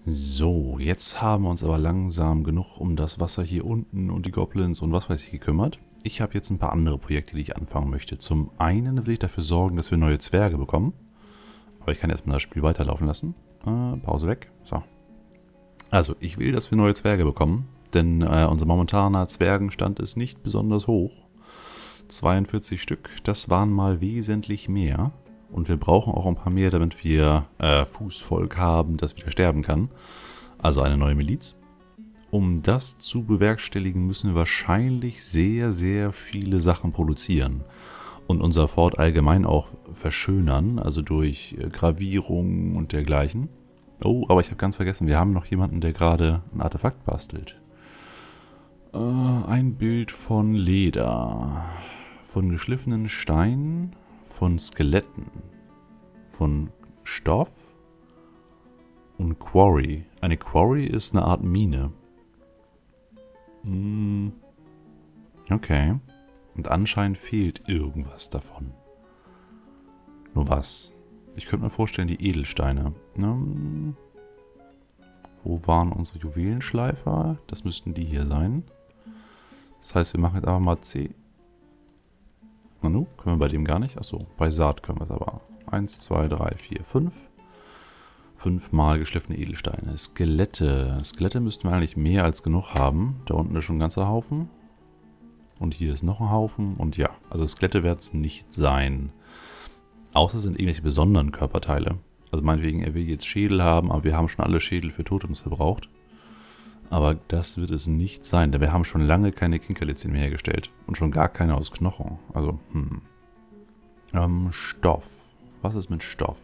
So, jetzt haben wir uns aber langsam genug um das Wasser hier unten und die Goblins und was weiß ich gekümmert. Ich habe jetzt ein paar andere Projekte, die ich anfangen möchte. Zum einen will ich dafür sorgen, dass wir neue Zwerge bekommen. Aber ich kann erstmal das Spiel weiterlaufen lassen. Pause weg. So. Also, ich will, dass wir neue Zwerge bekommen. Denn unser momentaner Zwergenstand ist nicht besonders hoch. 42 Stück, das waren mal wesentlich mehr. Und wir brauchen auch ein paar mehr, damit wir Fußvolk haben, das wieder sterben kann. Also eine neue Miliz. Um das zu bewerkstelligen, müssen wir wahrscheinlich sehr, sehr viele Sachen produzieren. Und unser Fort allgemein auch verschönern, also durch Gravierungen und dergleichen. Oh, aber ich habe ganz vergessen, wir haben noch jemanden, der gerade ein Artefakt bastelt. Ein Bild von Leder, von geschliffenen Steinen, von Skeletten, von Stoff und Quarry. Eine Quarry ist eine Art Mine. Okay. Und anscheinend fehlt irgendwas davon. Nur was? Ich könnte mir vorstellen, die Edelsteine. Wo waren unsere Juwelenschleifer? Das müssten die hier sein. Das heißt, wir machen jetzt einfach mal C. Nanu, können wir bei dem gar nicht? Achso, bei Saat können wir es aber. 1, 2, 3, 4, 5. 5 mal geschliffene Edelsteine. Skelette. Skelette müssten wir eigentlich mehr als genug haben. Da unten ist schon ein ganzer Haufen. Und hier ist noch ein Haufen. Und ja, also Skelette werden es nicht sein. Außer es sind irgendwelche besonderen Körperteile. Also meinetwegen, er will jetzt Schädel haben, aber wir haben schon alle Schädel für Totems verbraucht. Aber das wird es nicht sein, denn wir haben schon lange keine Kinkerlitzchen mehr hergestellt. Und schon gar keine aus Knochen. Also, Stoff. Was ist mit Stoff?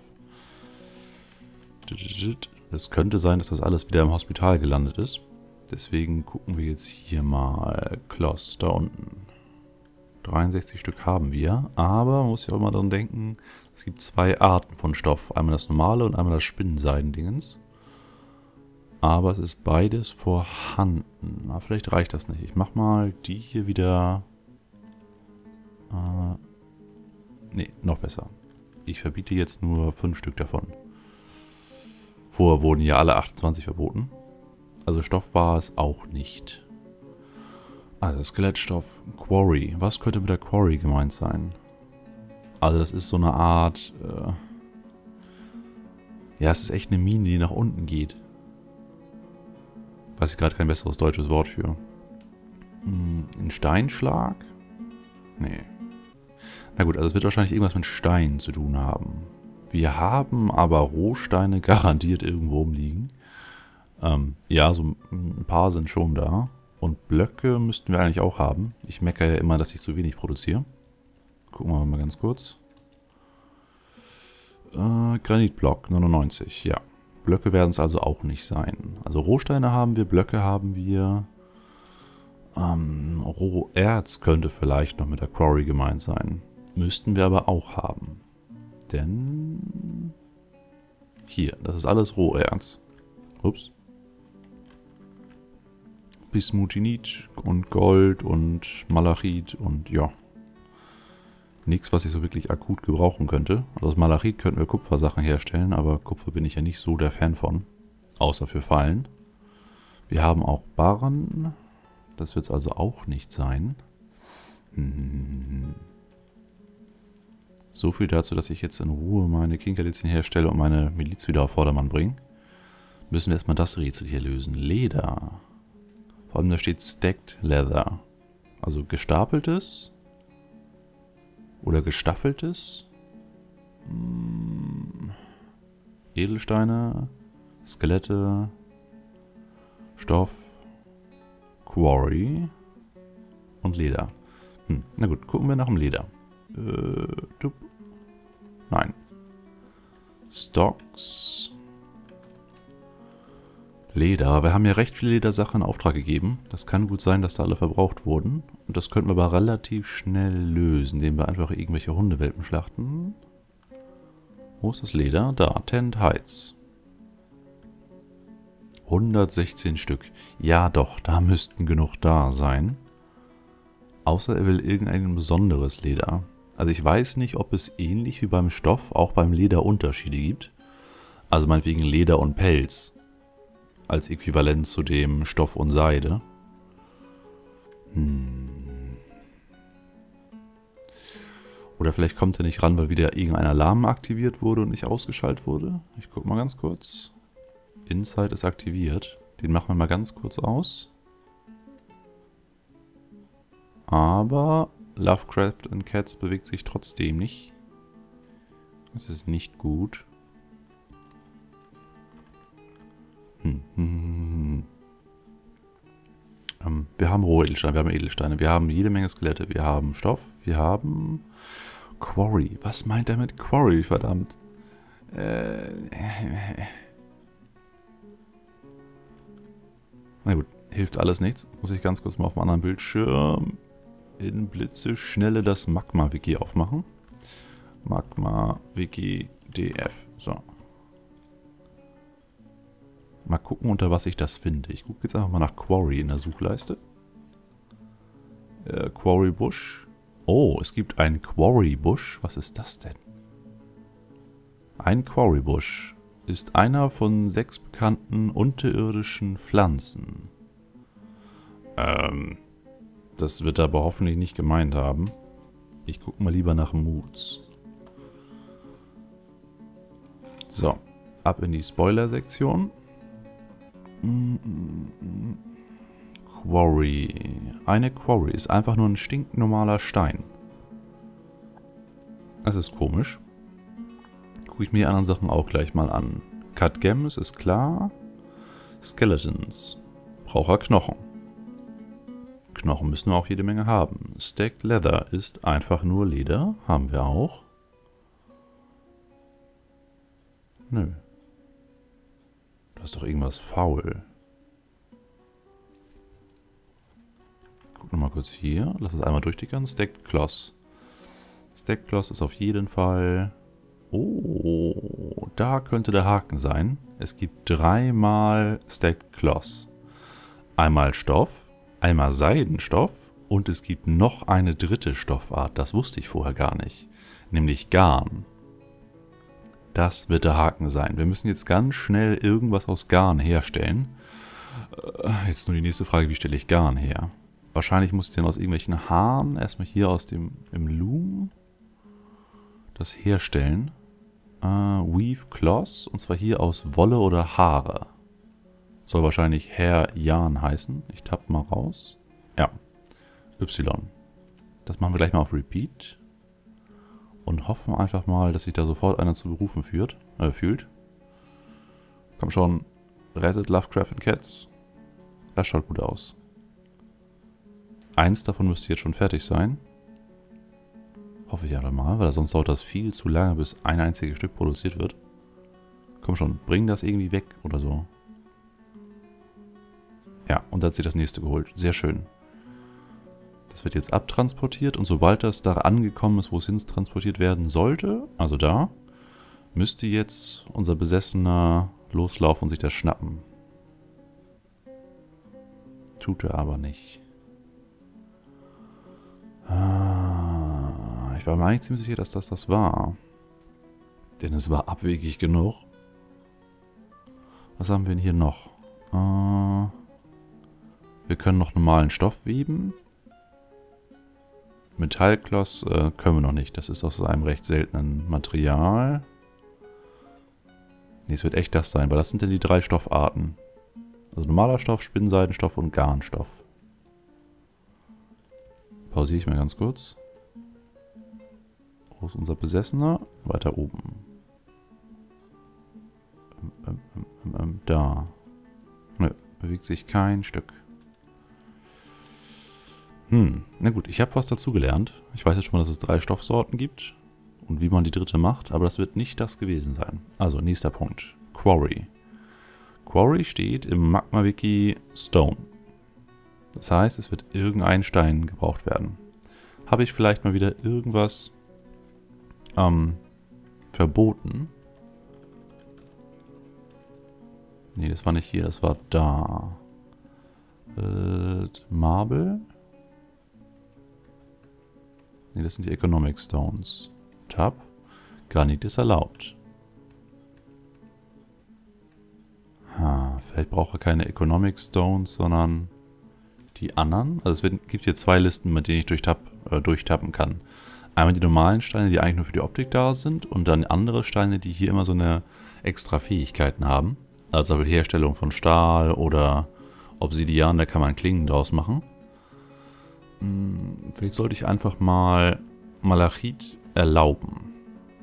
Es könnte sein, dass das alles wieder im Hospital gelandet ist. Deswegen gucken wir jetzt hier mal. Kloss, da unten. 63 Stück haben wir. Aber man muss ja auch immer dran denken, es gibt zwei Arten von Stoff. Einmal das normale und einmal das Spinnenseidendingens. Aber es ist beides vorhanden. Na, vielleicht reicht das nicht. Ich mach mal die hier wieder. Ne, noch besser. Ich verbiete jetzt nur 5 Stück davon. Vorher wurden ja alle 28 verboten. Also Stoff war es auch nicht. Also Skelettstoff, Quarry. Was könnte mit der Quarry gemeint sein? Also das ist so eine Art. Ja, es ist echt eine Mine, die nach unten geht. Weiß ich gerade kein besseres deutsches Wort für. Ein Steinschlag? Nee. Na gut, also es wird wahrscheinlich irgendwas mit Stein zu tun haben. Wir haben aber Rohsteine garantiert irgendwo rumliegen. Ja, so ein paar sind schon da. Und Blöcke müssten wir eigentlich auch haben. Ich meckere ja immer, dass ich zu wenig produziere. Gucken wir mal ganz kurz. Granitblock 99, ja. Blöcke werden es also auch nicht sein. Also Rohsteine haben wir, Blöcke haben wir. Roherz könnte vielleicht noch mit der Quarry gemeint sein. Müssten wir aber auch haben. Denn hier, das ist alles Roherz. Ups. Bismutinit und Gold und Malachit und ja. Nichts, was ich so wirklich akut gebrauchen könnte. Also aus Malachit könnten wir Kupfersachen herstellen, aber Kupfer bin ich ja nicht so der Fan von. Außer für Fallen. Wir haben auch Barren. Das wird es also auch nicht sein. So viel dazu, dass ich jetzt in Ruhe meine Kinkerlitzchen herstelle und meine Miliz wieder auf Vordermann bringe. Müssen wir erstmal das Rätsel hier lösen. Leder. Vor allem da steht Stacked Leather. Also gestapeltes. Oder gestaffeltes. Edelsteine. Skelette. Stoff. Quarry. Und Leder. Na gut, gucken wir nach dem Leder. Nein. Stocks. Leder. Wir haben ja recht viele Ledersachen in Auftrag gegeben. Das kann gut sein, dass da alle verbraucht wurden. Und das könnten wir aber relativ schnell lösen, indem wir einfach irgendwelche Hundewelpen schlachten. Wo ist das Leder? Da, Tent Heights. 116 Stück. Ja doch, da müssten genug da sein. Außer er will irgendein besonderes Leder. Also ich weiß nicht, ob es ähnlich wie beim Stoff auch beim Leder Unterschiede gibt. Also meinetwegen Leder und Pelz. als Äquivalent zu dem Stoff und Seide. Oder vielleicht kommt er nicht ran, weil wieder irgendein Alarm aktiviert wurde und nicht ausgeschaltet wurde. Ich gucke mal ganz kurz. Insight ist aktiviert. Den machen wir mal ganz kurz aus. Aber Lovecraft and Cats bewegt sich trotzdem nicht. Das ist nicht gut. Wir haben rohe Edelsteine, wir haben Edelsteine, wir haben jede Menge Skelette, wir haben Stoff, wir haben Quarry. Was meint er mit Quarry, verdammt? Na gut, hilft alles nichts. Muss ich ganz kurz mal auf dem anderen Bildschirm in Blitzeschnelle das Magma-Wiki aufmachen. Magma-Wiki DF. So. Mal gucken, unter was ich das finde. Ich gucke jetzt einfach mal nach Quarry in der Suchleiste. Quarry Bush. Oh, es gibt einen Quarry Bush. Was ist das denn? Ein Quarry Bush ist einer von 6 bekannten unterirdischen Pflanzen. Das wird er aber hoffentlich nicht gemeint haben. Ich gucke mal lieber nach Moods. So, ab in die Spoiler-Sektion. Quarry. Eine Quarry ist einfach nur ein stinknormaler Stein. Das ist komisch. Gucke ich mir die anderen Sachen auch gleich mal an. Cut Gems ist klar. Skeletons. Braucht er Knochen. Knochen müssen wir auch jede Menge haben. Stacked Leather ist einfach nur Leder. Haben wir auch. Nö. Da ist doch irgendwas faul. Guck nochmal kurz hier. Lass es einmal durchtickern. Stacked Cloth. Stacked Cloth ist auf jeden Fall... Oh, da könnte der Haken sein. Es gibt 3-mal Stacked Cloth. Einmal Stoff, einmal Seidenstoff und es gibt noch eine dritte Stoffart. Das wusste ich vorher gar nicht. Nämlich Garn. Das wird der Haken sein. Wir müssen jetzt ganz schnell irgendwas aus Garn herstellen. Jetzt nur die nächste Frage, wie stelle ich Garn her? Wahrscheinlich muss ich dann aus irgendwelchen Haaren erstmal hier aus dem Loom das herstellen. Weave Cloth, und zwar hier aus Wolle oder Haare. Soll wahrscheinlich Hair Yarn heißen. Ich tappe mal raus. Ja, Y. Das machen wir gleich mal auf Repeat. Und hoffen einfach mal, dass sich da sofort einer zu berufen fühlt. Komm schon, rettet Lovecraft and Cats. Das schaut gut aus. Eins davon müsste jetzt schon fertig sein. Hoffe ich ja mal, weil sonst dauert das viel zu lange, bis ein einziges Stück produziert wird. Komm schon, bring das irgendwie weg oder so. Ja, und da hat sie das nächste geholt. Sehr schön. Das wird jetzt abtransportiert und sobald das da angekommen ist, wo es hin transportiert werden sollte, also da, müsste jetzt unser Besessener loslaufen und sich das schnappen. Tut er aber nicht. Ich war mir eigentlich ziemlich sicher, dass das war. Denn es war abwegig genug. Was haben wir denn hier noch? Wir können noch normalen Stoff weben. Metallkloss können wir noch nicht. Das ist aus einem recht seltenen Material. Nee, es wird echt das sein, weil das sind denn die 3 Stoffarten. Also normaler Stoff, Spinnenseidenstoff und Garnstoff. Pausiere ich mal ganz kurz. Wo ist unser Besessener? Weiter oben. Da. Nö, bewegt sich kein Stück. Na gut, ich habe was dazugelernt. Ich weiß jetzt schon mal, dass es 3 Stoffsorten gibt. Und wie man die dritte macht, aber das wird nicht das gewesen sein. Also, nächster Punkt. Quarry. Quarry steht im Magma-Wiki Stone. Das heißt, es wird irgendein Stein gebraucht werden. Habe ich vielleicht mal wieder irgendwas verboten? Nee, das war nicht hier, das war da. Marble? Nee, das sind die Economic Stones. Tab. Granit ist erlaubt. Vielleicht braucht er keine Economic Stones, sondern die anderen. Also es gibt hier 2 Listen, mit denen ich durchtappen kann. Einmal die normalen Steine, die eigentlich nur für die Optik da sind, und dann andere Steine, die hier immer so eine extra Fähigkeiten haben. Also Herstellung von Stahl oder Obsidian, da kann man Klingen draus machen. Vielleicht sollte ich einfach mal Malachit erlauben.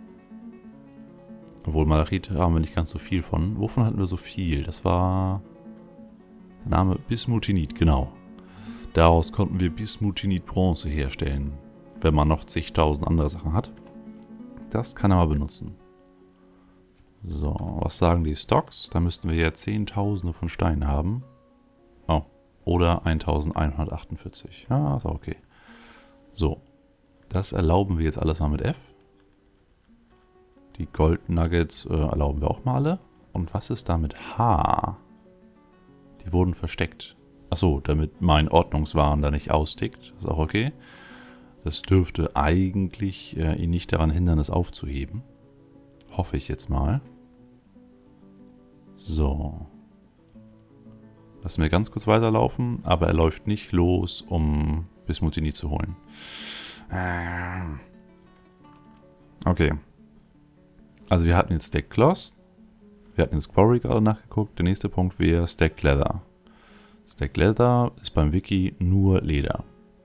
Obwohl Malachit haben wir nicht ganz so viel von. Wovon hatten wir so viel? Das war der Name Bismutinit, genau. Daraus konnten wir Bismutinit Bronze herstellen, wenn man noch zigtausend andere Sachen hat. Das kann er mal benutzen. So, was sagen die Stocks? Da müssten wir ja Zehntausende von Steinen haben. Oh, oder 1148. Ja, ist auch okay. So, das erlauben wir jetzt alles mal mit F. Die Gold Nuggets erlauben wir auch mal alle. Und was ist da mit H? Die wurden versteckt. Achso, damit mein Ordnungswahn da nicht austickt. Ist auch okay. Das dürfte eigentlich ihn nicht daran hindern, es aufzuheben. Hoffe ich jetzt mal. So. Lassen wir ganz kurz weiterlaufen, aber er läuft nicht los, um Bismutinit zu holen. Okay. Also wir hatten jetzt Stacked Cloth. Wir hatten jetzt Quarry gerade nachgeguckt. Der nächste Punkt wäre Stacked Leather. Stacked Leather ist beim Wiki nur Leder.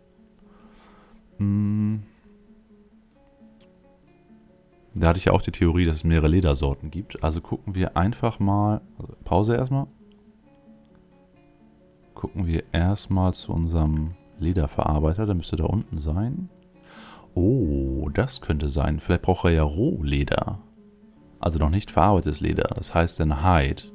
Da hatte ich ja auch die Theorie, dass es mehrere Ledersorten gibt. Also gucken wir einfach mal, also Pause erstmal. Gucken wir erstmal zu unserem Lederverarbeiter, der müsste da unten sein. Oh, das könnte sein. Vielleicht braucht er ja Rohleder. Also noch nicht verarbeitetes Leder. Das heißt dann Hide.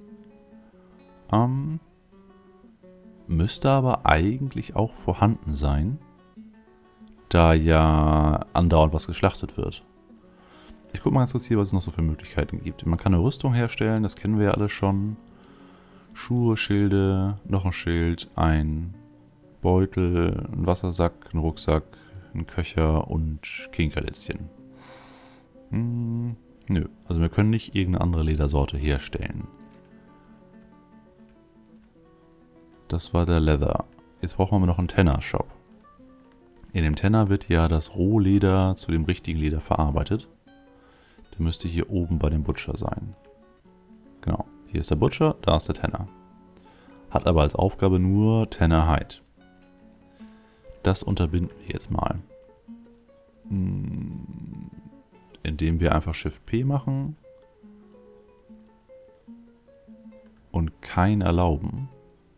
Müsste aber eigentlich auch vorhanden sein, da ja andauernd was geschlachtet wird. Ich gucke mal ganz kurz hier, was es noch so für Möglichkeiten gibt. Man kann eine Rüstung herstellen, das kennen wir ja alle schon. Schuhe, Schilde, noch ein Schild, ein Beutel, ein Wassersack, ein Rucksack, ein Köcher und Kinkerlitzchen. Nö, also wir können nicht irgendeine andere Ledersorte herstellen. Das war der Leather. Jetzt brauchen wir noch einen Tenner-Shop. In dem Tenner wird ja das Rohleder zu dem richtigen Leder verarbeitet. Der müsste hier oben bei dem Butcher sein. Genau, hier ist der Butcher, da ist der Tenner. Hat aber als Aufgabe nur Tenner Hide. Das unterbinden wir jetzt mal. Indem wir einfach Shift P machen. Und kein erlauben.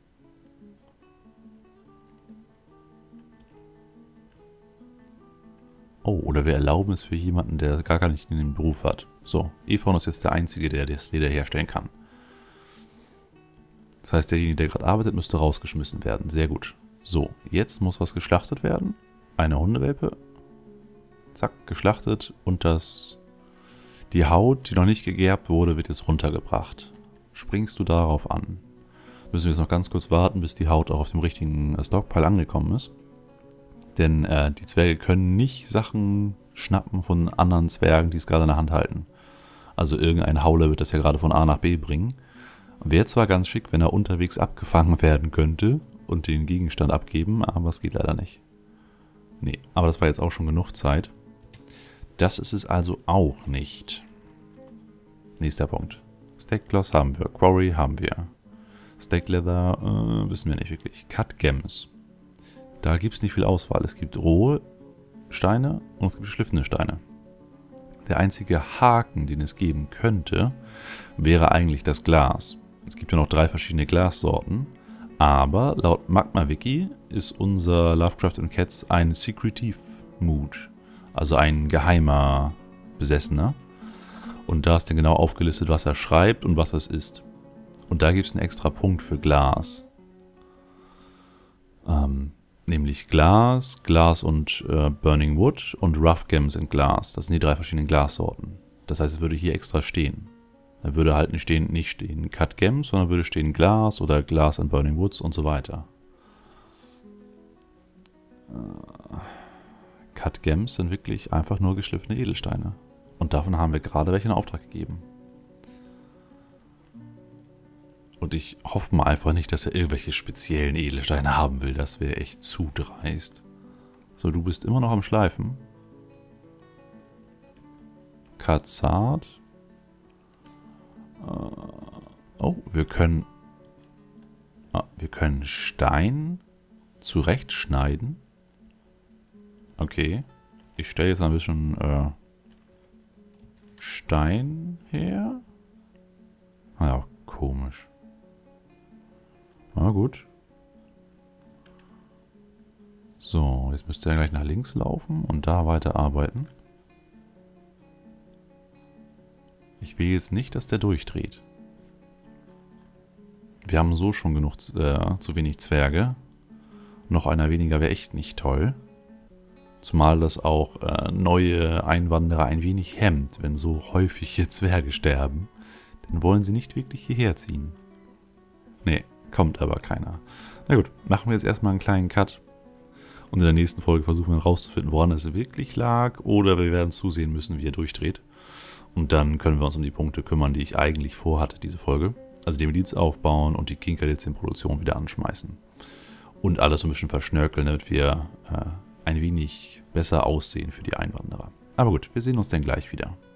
Oh, oder wir erlauben es für jemanden, der gar nicht in den Beruf hat. So, Efron ist jetzt der Einzige, der das Leder herstellen kann. Das heißt, derjenige, der gerade arbeitet, müsste rausgeschmissen werden. Sehr gut. So, jetzt muss was geschlachtet werden. Eine Hundewelpe. Zack, geschlachtet. Und die Haut, die noch nicht gegerbt wurde, wird jetzt runtergebracht. Springst du darauf an? Müssen wir jetzt noch ganz kurz warten, bis die Haut auch auf dem richtigen Stockpile angekommen ist. Denn die Zwerge können nicht Sachen schnappen von anderen Zwergen, die es gerade in der Hand halten. Also irgendein Hauler wird das ja gerade von A nach B bringen. Wäre zwar ganz schick, wenn er unterwegs abgefangen werden könnte und den Gegenstand abgeben, aber es geht leider nicht. Nee, aber das war jetzt auch schon genug Zeit. Das ist es also auch nicht. Nächster Punkt. Stacked Cloth haben wir, Quarry haben wir. Stacked Leather wissen wir nicht wirklich. Cut Gems. Da gibt es nicht viel Auswahl. Es gibt rohe Steine und es gibt geschliffene Steine. Der einzige Haken, den es geben könnte, wäre eigentlich das Glas. Es gibt ja noch 3 verschiedene Glassorten, aber laut Magma-Wiki ist unser Lovecraft & Cats ein Secretive Mood, also ein geheimer Besessener. Und da ist dann genau aufgelistet, was er schreibt und was es ist. Und da gibt es einen extra Punkt für Glas. Nämlich Glas, Glas und Burning Wood und Rough Gems in Glas. Das sind die 3 verschiedenen Glassorten. Das heißt, es würde hier extra stehen. Da würde halt nicht stehen Cut Gems, sondern würde stehen Glas oder Glas and Burning Woods und so weiter. Cut Gems sind wirklich einfach nur geschliffene Edelsteine. Und davon haben wir gerade welche in Auftrag gegeben. Und ich hoffe mal einfach nicht, dass er irgendwelche speziellen Edelsteine haben will. Das wäre echt zu dreist. So, du bist immer noch am Schleifen. Kazat. Oh, wir können Stein zurechtschneiden. Okay. Ich stelle jetzt ein bisschen Stein her. Naja, komisch. Na gut. So, jetzt müsste er gleich nach links laufen und da weiter arbeiten. Ich will jetzt nicht, dass der durchdreht. Wir haben so schon genug zu wenig Zwerge. Noch einer weniger wäre echt nicht toll. Zumal das auch neue Einwanderer ein wenig hemmt, wenn so häufig hier Zwerge sterben. Dann wollen sie nicht wirklich hierher ziehen. Nee, kommt aber keiner. Na gut, machen wir jetzt erstmal einen kleinen Cut. Und in der nächsten Folge versuchen wir herauszufinden, woran es wirklich lag. Oder wir werden zusehen müssen, wie er durchdreht. Und dann können wir uns um die Punkte kümmern, die ich eigentlich vorhatte, diese Folge. Also die Miliz aufbauen und die Kinkerlitzchen-Produktion wieder anschmeißen. Und alles so ein bisschen verschnörkeln, damit wir ein wenig besser aussehen für die Einwanderer. Aber gut, wir sehen uns dann gleich wieder.